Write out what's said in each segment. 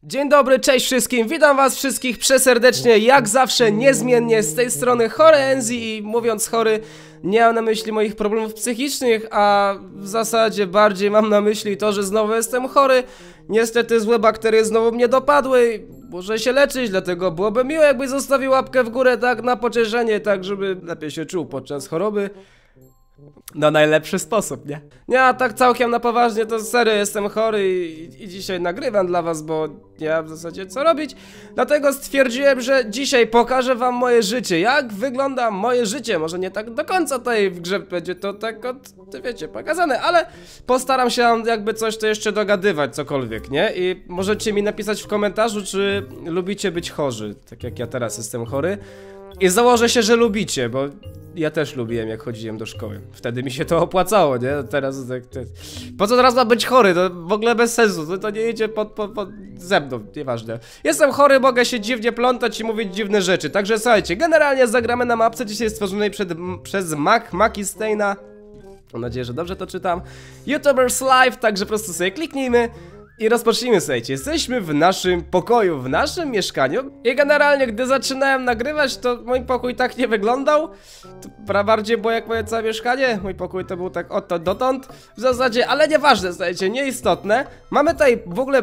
Dzień dobry, cześć wszystkim, witam was wszystkich przeserdecznie, jak zawsze, niezmiennie, z tej strony Chory Enzi i mówiąc chory, nie mam na myśli moich problemów psychicznych, a w zasadzie bardziej mam na myśli to, że znowu jestem chory. Niestety złe bakterie znowu mnie dopadły, muszę się leczyć, dlatego byłoby miło, jakbyś zostawił łapkę w górę tak na pocieszenie, tak żeby lepiej się czuł podczas choroby. Na najlepszy sposób, nie? Nie, a tak całkiem na poważnie, to serio jestem chory i dzisiaj nagrywam dla was, bo nie mam w zasadzie co robić. Dlatego stwierdziłem, że dzisiaj pokażę wam moje życie, jak wygląda moje życie. Może nie tak do końca tutaj w grze będzie to tak wiecie, pokazane, ale postaram się jakby coś to jeszcze dogadywać, cokolwiek, nie? I możecie mi napisać w komentarzu, czy lubicie być chorzy, tak jak ja teraz jestem chory. I założę się, że lubicie, bo ja też lubiłem, jak chodziłem do szkoły. Wtedy mi się to opłacało, nie? Teraz tak... Po co teraz ma być chory? To w ogóle bez sensu, to nie idzie ze mną, nieważne. Jestem chory, mogę się dziwnie plątać i mówić dziwne rzeczy. Także słuchajcie, generalnie zagramy na mapce dzisiaj stworzonej przez Maki Steina. Mam nadzieję, że dobrze to czytam. YouTubers Live, także po prostu sobie kliknijmy. I rozpocznijmy, słuchajcie, jesteśmy w naszym pokoju, w naszym mieszkaniu. I generalnie, gdy zaczynałem nagrywać, to mój pokój tak nie wyglądał. To bardziej było jak moje całe mieszkanie. Mój pokój to był tak oto dotąd w zasadzie, ale nieważne, słuchajcie, nieistotne. Mamy tutaj w ogóle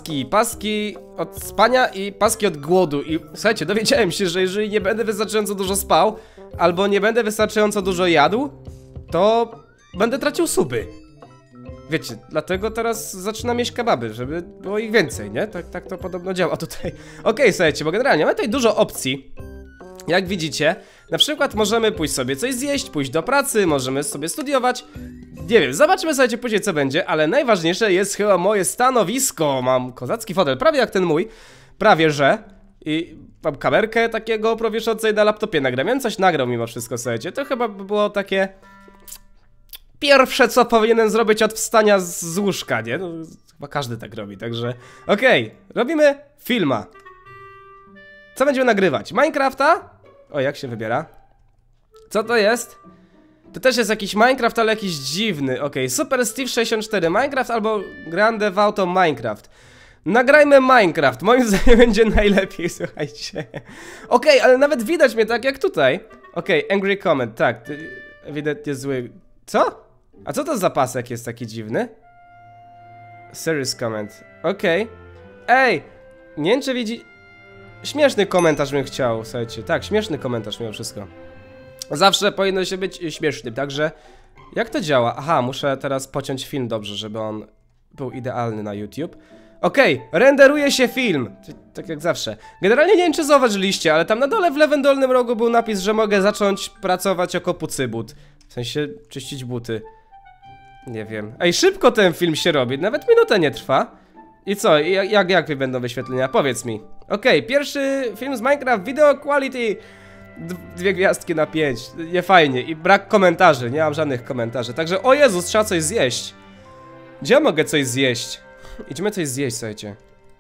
paski od spania i paski od głodu. I słuchajcie, dowiedziałem się, że jeżeli nie będę wystarczająco dużo spał, albo nie będę wystarczająco dużo jadł, to będę tracił suby. Wiecie, dlatego teraz zaczynam jeść kebaby, żeby było ich więcej, nie? Tak to podobno działa tutaj. Okej, słuchajcie, bo generalnie mamy tutaj dużo opcji. Jak widzicie, na przykład możemy pójść sobie coś zjeść, pójść do pracy, możemy sobie studiować. Nie wiem, zobaczymy, słuchajcie, później co będzie, ale najważniejsze jest chyba moje stanowisko. Mam kozacki fotel, prawie jak ten mój, prawie że. I mam kamerkę takiego prowieszącej na laptopie, nagram, coś nagrał mimo wszystko, słuchajcie. To chyba by było takie... pierwsze, co powinienem zrobić od wstania z łóżka, nie? No, chyba każdy tak robi, także... Okej, robimy filma. Co będziemy nagrywać? Minecrafta? O, jak się wybiera? Co to jest? To też jest jakiś Minecraft, ale jakiś dziwny. Okej, Super Steve 64 Minecraft albo Grand Theft Auto Minecraft. Nagrajmy Minecraft, moim zdaniem będzie najlepiej, słuchajcie. Okej, ale nawet widać mnie tak jak tutaj. Okej, Angry Comment, tak, ewidentnie zły... Co? A co to za pasek jest taki dziwny? Serious comment. Okej. Ej! Nie wiem, czy widzi... Śmieszny komentarz bym chciał, słuchajcie. Tak, śmieszny komentarz mimo wszystko. Zawsze powinno się być śmiesznym, także... Jak to działa? Aha, muszę teraz pociąć film dobrze, żeby on był idealny na YouTube. Okej, renderuje się film. Tak jak zawsze. Generalnie nie wiem, czy zauważyliście, ale tam na dole w lewym dolnym rogu był napis, że mogę zacząć pracować jako pucybut. W sensie czyścić buty. Nie wiem. Ej, szybko ten film się robi, nawet minutę nie trwa. I co? Jak będą wyświetlenia? Powiedz mi. Okej, pierwszy film z Minecraft, video quality 2 gwiazdki na 5. Nie fajnie. I brak komentarzy, nie mam żadnych komentarzy. Także, o Jezus, trzeba coś zjeść. Gdzie ja mogę coś zjeść? Idziemy coś zjeść, słuchajcie.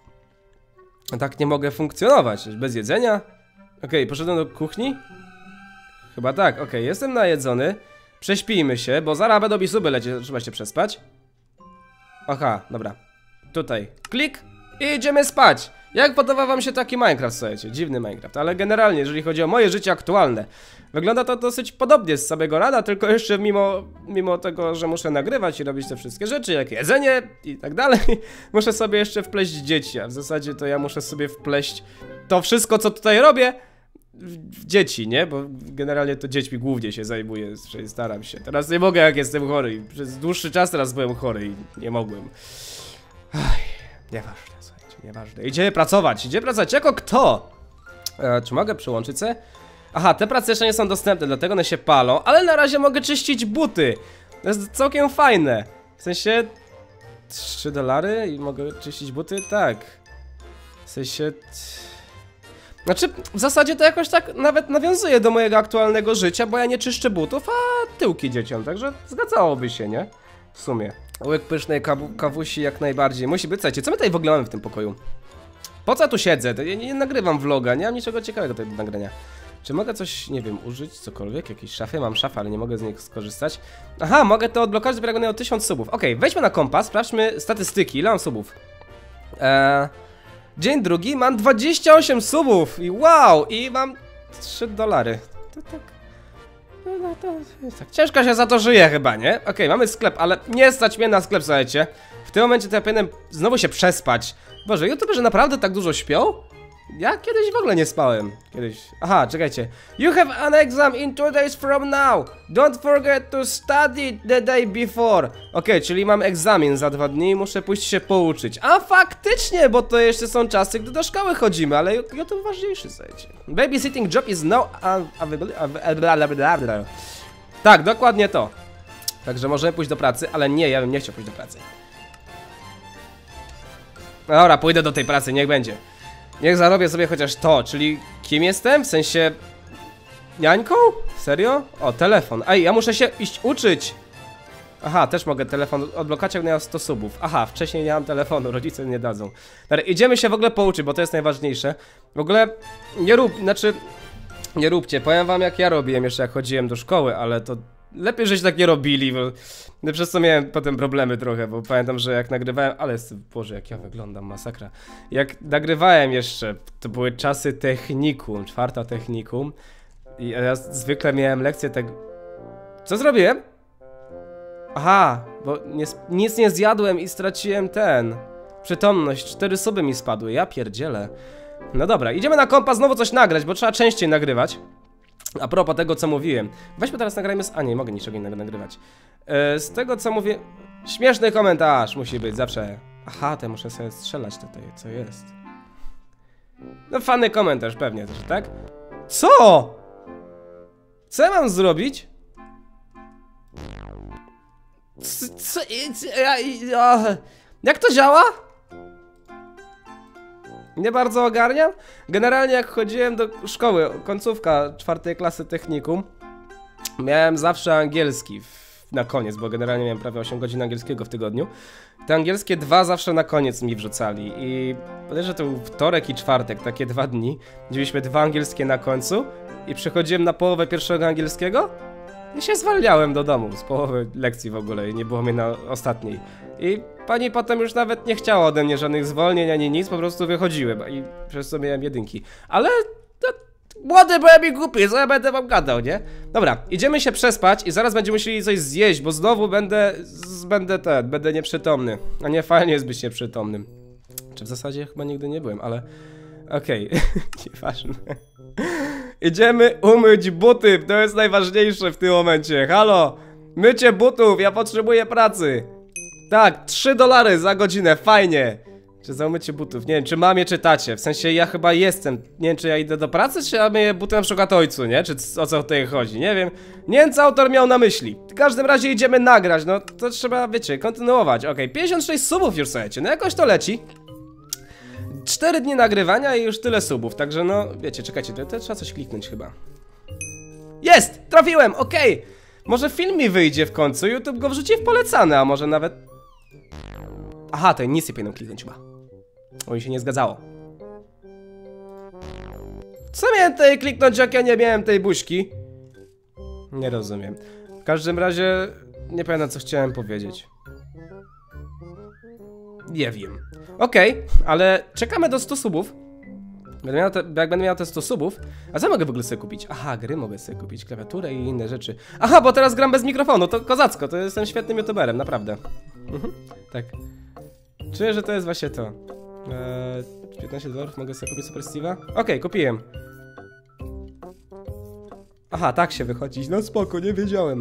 A tak nie mogę funkcjonować, bez jedzenia. Okej, poszedłem do kuchni? Chyba tak, okej, jestem najedzony. Prześpijmy się, bo zaraz będą mi suby lecieć, trzeba się przespać. Aha, dobra. Tutaj, klik i idziemy spać. Jak podoba wam się taki Minecraft, słuchajcie? Dziwny Minecraft, ale generalnie, jeżeli chodzi o moje życie aktualne, wygląda to dosyć podobnie z samego rana, tylko jeszcze mimo tego, że muszę nagrywać i robić te wszystkie rzeczy, jak jedzenie i tak dalej, muszę sobie jeszcze wpleść dzieci, a w zasadzie to ja muszę sobie wpleść to wszystko, co tutaj robię, w dzieci, nie? Bo generalnie to dziećmi głównie się zajmuję, staram się. Teraz nie mogę, jak jestem chory i przez dłuższy czas teraz byłem chory i nie mogłem. Nieważne, słuchajcie, nieważne. Idziemy pracować, jako kto? Czy mogę przyłączyć se? Aha, te prace jeszcze nie są dostępne, dlatego one się palą, ale na razie mogę czyścić buty. To jest całkiem fajne. W sensie... $3 i mogę czyścić buty? Tak. W sensie... Znaczy, w zasadzie to jakoś tak nawet nawiązuje do mojego aktualnego życia, bo ja nie czyszczę butów, a tyłki dzieciom, także zgadzałoby się, nie? W sumie. Łyk pysznej kawusi jak najbardziej. Musi być, słuchajcie, co my tutaj w ogóle mamy w tym pokoju? Po co ja tu siedzę? Ja nie nagrywam vloga, nie mam niczego ciekawego tutaj do nagrania. Czy mogę coś, nie wiem, użyć, cokolwiek? Jakieś szafy? Mam szafę, ale nie mogę z nich skorzystać. Aha, mogę to odblokować dopiero jak będę miał 1000 subów. Okej, wejdźmy na kompas, sprawdźmy statystyki, ile mam subów. Dzień drugi, mam 28 subów i wow, i mam $3. To tak... No to tak ciężko się za to żyje chyba, nie? Okej, mamy sklep, ale nie stać mnie na sklep, słuchajcie. W tym momencie to ja powinienem znowu się przespać. Boże, youtuberzy naprawdę tak dużo śpią? Ja kiedyś w ogóle nie spałem. Kiedyś... Aha, czekajcie. You have an exam in 2 days from now. Don't forget to study the day before. Okej, czyli mam egzamin za 2 dni i muszę pójść się pouczyć. A faktycznie, bo to jeszcze są czasy, gdy do szkoły chodzimy, ale YouTube ważniejszy, słuchajcie. Babysitting job is no available. Tak, dokładnie to. Także możemy pójść do pracy, ale nie, ja bym nie chciał pójść do pracy. Dobra, pójdę do tej pracy, niech będzie. Niech zarobię sobie chociaż to, czyli kim jestem? W sensie... Niańką? Serio? O, telefon. Ej, ja muszę się iść uczyć. Aha, też mogę telefon odblokać, jak miał 100 subów. Aha, wcześniej nie mam telefonu, rodzice nie dadzą. Dobra, idziemy się w ogóle pouczyć, bo to jest najważniejsze. W ogóle nie róbcie, powiem wam jak ja robiłem jeszcze jak chodziłem do szkoły, ale to... Lepiej, żeście tak nie robili, bo przez co miałem potem problemy trochę, bo pamiętam, że jak nagrywałem, ale Boże, jak ja wyglądam, masakra. Jak nagrywałem jeszcze, to były czasy technikum, 4. technikum i ja zwykle miałem lekcję tak... Co zrobiłem? Aha, bo nic nie zjadłem i straciłem przytomność, 4 suby mi spadły, ja pierdzielę. No dobra, idziemy na kompa znowu coś nagrać, bo trzeba częściej nagrywać. A propos tego, co mówiłem. Weźmy teraz nagrajmy z... A nie mogę niczego innego nagrywać. Z tego, co mówię... Śmieszny komentarz musi być zawsze. Aha, to muszę sobie strzelać tutaj, co jest. No fajny komentarz pewnie też, tak? Co? Co ja mam zrobić? Jak to działa? Nie bardzo ogarniam. Generalnie jak chodziłem do szkoły, końcówka 4. klasy technikum, miałem zawsze angielski na koniec, bo generalnie miałem prawie 8 godzin angielskiego w tygodniu. Te angielskie 2 zawsze na koniec mi wrzucali i podejrzewam, że to był wtorek i czwartek, takie 2 dni, gdzie mieliśmy 2 angielskie na końcu i przychodziłem na połowę pierwszego angielskiego i się zwalniałem do domu z połowy lekcji w ogóle i nie było mnie na ostatniej. I pani potem już nawet nie chciała ode mnie żadnych zwolnień ani nic, po prostu wychodziłem i przez to miałem 1. Ale młody byłem i głupi, co ja będę wam gadał, nie? Dobra, idziemy się przespać i zaraz będziemy musieli coś zjeść, bo znowu będę nieprzytomny. A nie fajnie jest być nieprzytomnym. Czy w zasadzie chyba nigdy nie byłem, ale... Okej, nieważne. Idziemy umyć buty, to jest najważniejsze w tym momencie. Halo, mycie butów, ja potrzebuję pracy. Tak, $3 za godzinę, fajnie. Czy za umycie butów, nie wiem, czy mamie czytacie. W sensie ja chyba jestem, nie wiem, czy ja idę do pracy, czy ja myję buty na przykład ojcu, nie? Czy o co tutaj chodzi, nie wiem. Nie wiem, co autor miał na myśli. W każdym razie idziemy nagrać, no to trzeba, wiecie, kontynuować. Okej, 56 subów już, słuchajcie, no jakoś to leci. 4 dni nagrywania i już tyle subów, także no, wiecie, czekajcie, to trzeba coś kliknąć chyba. Jest! Trafiłem, okej! Może film mi wyjdzie w końcu, YouTube go wrzuci w polecane, a może nawet... Aha, to nic nie powinienem kliknąć chyba. O, mi się nie zgadzało. Co miałem tutaj kliknąć, jak ja nie miałem tej buźki? Nie rozumiem. W każdym razie, nie pamiętam, co chciałem powiedzieć. Nie wiem. Okej, ale czekamy do 100 subów. Jak będę miał te 100 subów. A co mogę w ogóle sobie kupić? Aha, gry mogę sobie kupić, klawiaturę i inne rzeczy. Aha, bo teraz gram bez mikrofonu, to kozacko, to jestem świetnym youtuberem, naprawdę. Tak. Czuję, że to jest właśnie to. $15 mogę sobie kupić Super Steve'a? Okej, kupiłem. Aha, tak się wychodzić, no spoko, nie wiedziałem.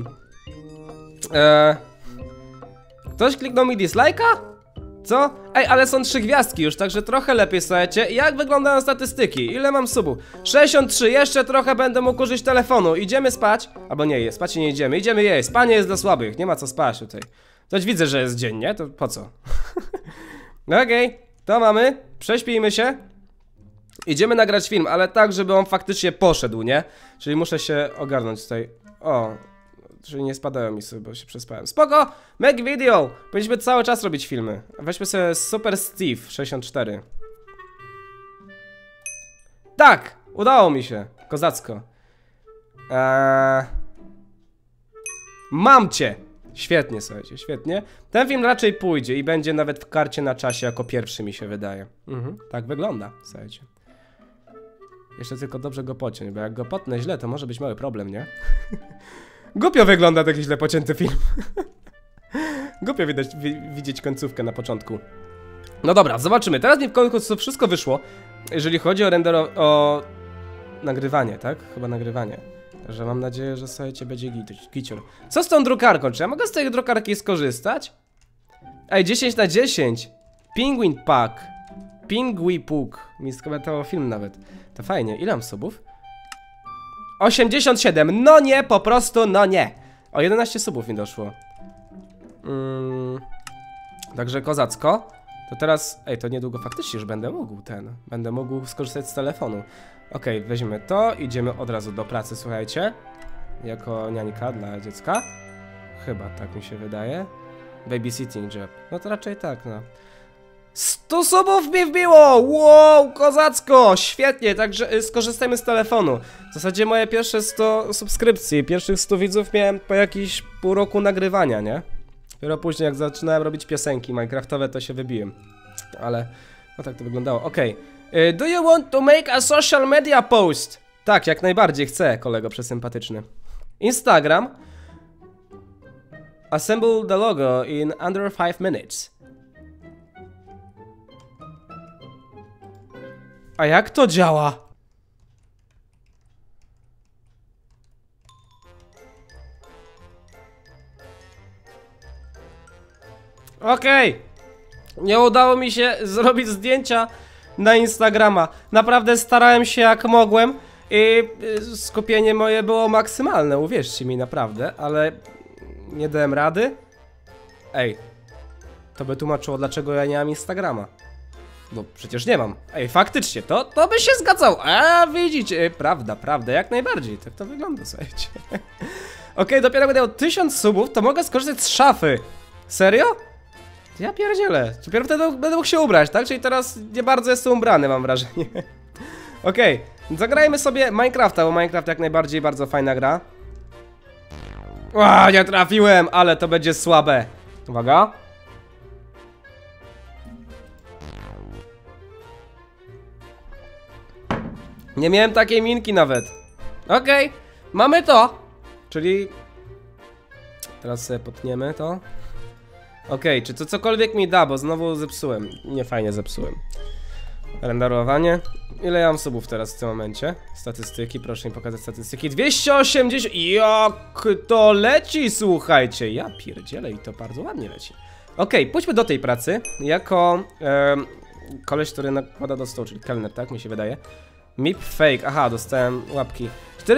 Ktoś kliknął mi dislike'a? Co? Ej, ale są 3 gwiazdki już, także trochę lepiej, słuchajcie. Jak wyglądają statystyki? Ile mam subów? 63, jeszcze trochę będę mógł użyć telefonu. Idziemy spać? Albo nie, spać nie idziemy. Idziemy jeść, spanie jest dla słabych, nie ma co spać tutaj. Toć widzę, że jest dzień, nie? To po co? Okej, to mamy. Prześpijmy się. Idziemy nagrać film, ale tak, żeby on faktycznie poszedł, nie? Czyli muszę się ogarnąć tutaj. O, czyli nie spadają mi sobie, bo się przespałem. Spoko! Make video! Powinniśmy cały czas robić filmy. Weźmy sobie Super Steve 64. Tak! Udało mi się. Kozacko. Mam cię! Świetnie, słuchajcie, świetnie. Ten film raczej pójdzie i będzie nawet w karcie na czasie jako pierwszy, mi się wydaje. Tak wygląda, słuchajcie. Jeszcze tylko dobrze go pociąć, bo jak go potnę źle, to może być mały problem, nie? Głupio wygląda taki źle pocięty film. Głupio widzieć końcówkę na początku. No dobra, zobaczymy. Teraz mi w końcu wszystko wyszło, jeżeli chodzi o o nagrywanie, tak? Chyba nagrywanie. Także mam nadzieję, że słuchajcie, będzie gicior. Co z tą drukarką? Czy ja mogę z tej drukarki skorzystać? Ej, 10 na 10. Penguin Pack. Pingui Puk. Mi skomentował film nawet. To fajnie. Ile mam subów? 87. No nie, po prostu no nie. O 11 subów mi doszło. Także kozacko. To teraz... Ej, to niedługo faktycznie już będę mógł skorzystać z telefonu. Okej, weźmy to, idziemy od razu do pracy, słuchajcie. Jako niańka dla dziecka. Chyba, tak mi się wydaje. Babysitting job. No to raczej tak, no. 100 subów mi wbiło! Wow, kozacko! Świetnie, także skorzystajmy z telefonu. W zasadzie moje pierwsze 100 subskrypcji, pierwszych 100 widzów miałem po jakieś pół roku nagrywania, nie? Dopiero później, jak zaczynałem robić piosenki minecraftowe, to się wybiłem. Ale, no tak to wyglądało. Okej. Do you want to make a social media post? Tak, jak najbardziej chcę, kolego przesympatyczny. Instagram. Assemble the logo in under 5 minutes. A jak to działa? Okej. Nie udało mi się zrobić zdjęcia na Instagrama. Naprawdę starałem się jak mogłem i skupienie moje było maksymalne, uwierzcie mi, naprawdę, ale nie dałem rady. Ej, to by tłumaczyło, dlaczego ja nie mam Instagrama. No przecież nie mam. Ej, faktycznie, to by się zgadzało. A widzicie, prawda, jak najbardziej. Tak to wygląda, słuchajcie. Okej, dopiero będę miał 1000 subów, to mogę skorzystać z szafy. Serio? Ja pierdzielę. Dopiero wtedy będę mógł się ubrać, tak? Czyli teraz nie bardzo jestem ubrany, mam wrażenie. Okej, zagrajmy sobie Minecrafta, bo Minecraft jak najbardziej bardzo fajna gra. Nie trafiłem, ale to będzie słabe. Uwaga. Nie miałem takiej minki nawet. Okej, mamy to. Czyli... Teraz sobie potniemy to. Okej, czy to cokolwiek mi da, bo znowu zepsułem. Nie fajnie zepsułem. Renderowanie. Ile ja mam subów teraz w tym momencie? Statystyki, proszę mi pokazać statystyki. 280! Jak to leci, słuchajcie. Ja pierdzielę i to bardzo ładnie leci. Okej, pójdźmy do tej pracy. Jako koleś, który nakłada do stołu, czyli kelner, tak mi się wydaje. MIP fake, aha, dostałem łapki.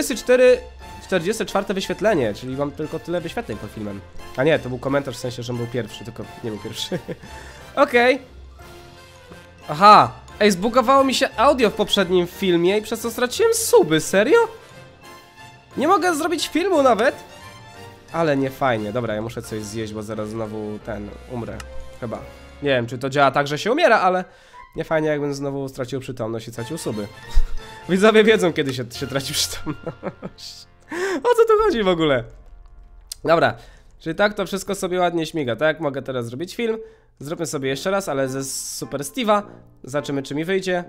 44 wyświetlenie, czyli mam tylko tyle wyświetleń pod filmem. A nie, to był komentarz w sensie, że był pierwszy, tylko nie był pierwszy. Okej. Aha. Ej, zbugowało mi się audio w poprzednim filmie i przez to straciłem suby, serio? Nie mogę zrobić filmu nawet? Ale nie fajnie, dobra, ja muszę coś zjeść, bo zaraz znowu umrę. Chyba. Nie wiem, czy to działa tak, że się umiera, ale nie fajnie, jakbym znowu stracił przytomność i stracił suby. Widzowie wiedzą, kiedy się traci przytomność. O co tu chodzi w ogóle? Dobra, czyli tak to wszystko sobie ładnie śmiga. Tak jak mogę teraz zrobić film. Zróbmy sobie jeszcze raz, ale ze Super Steve'a. Zobaczymy, czy mi wyjdzie.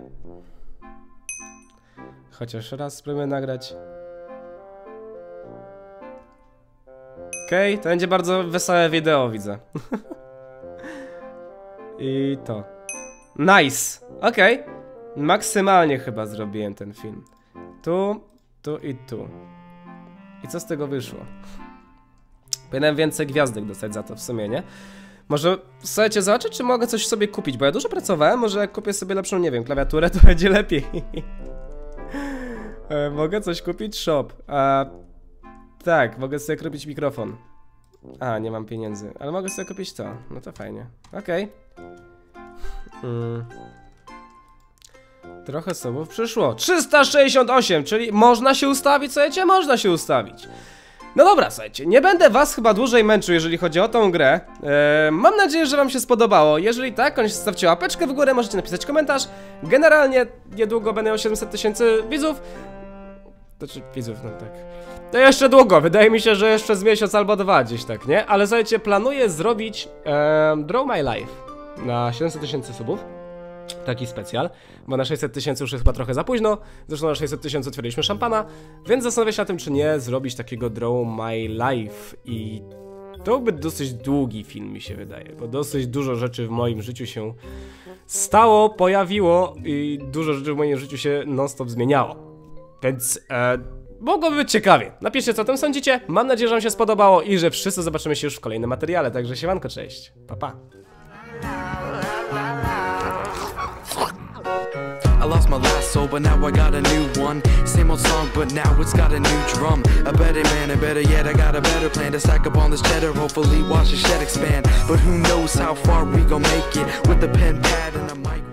Chociaż raz spróbujmy nagrać. Okej, to będzie bardzo wesołe wideo, widzę. I to. Nice! Okej. Maksymalnie chyba zrobiłem ten film. Tu, tu i tu. I co z tego wyszło? Powinienem więcej gwiazdek dostać za to w sumie, nie? Może, słuchajcie, zobaczę, czy mogę coś sobie kupić, bo ja dużo pracowałem, może jak kupię sobie lepszą, nie wiem, klawiaturę, to będzie lepiej. Mogę coś kupić? Shop. Tak, mogę sobie kupić mikrofon. Nie mam pieniędzy, ale mogę sobie kupić to. No to fajnie. Okej. Trochę sobą przyszło. 368, czyli można się ustawić, słuchajcie, można się ustawić. No dobra, słuchajcie, nie będę was chyba dłużej męczył, jeżeli chodzi o tą grę. Mam nadzieję, że wam się spodobało. Jeżeli tak, koniecznie zostawcie łapeczkę w górę, możecie napisać komentarz. Generalnie niedługo będę miał 700 000 widzów. Znaczy widzów, no tak. To jeszcze długo, wydaje mi się, że jeszcze z miesiąc albo dwa gdzieś tak, nie? Ale słuchajcie, planuję zrobić Draw My Life na 700 000 subów. Taki specjal, bo na 600 000 już jest chyba trochę za późno. Zresztą na 600 000 otwieraliśmy szampana, więc zastanawiam się na tym, czy nie zrobić takiego Draw My Life. I to byłby dosyć długi film, mi się wydaje, bo dosyć dużo rzeczy w moim życiu się stało, pojawiło i dużo rzeczy w moim życiu się non-stop zmieniało. Więc mogłoby być ciekawie. Napiszcie, co o tym sądzicie. Mam nadzieję, że wam się spodobało i że wszyscy zobaczymy się już w kolejnym materiale. Także siemanko, cześć. Pa, pa. I lost my last soul, but now I got a new one. Same old song, but now it's got a new drum. A better man, and better yet, I got a better plan to stack up on this cheddar. Hopefully watch the shed expand. But who knows how far we gon' make it with the pen, pad, and a mic.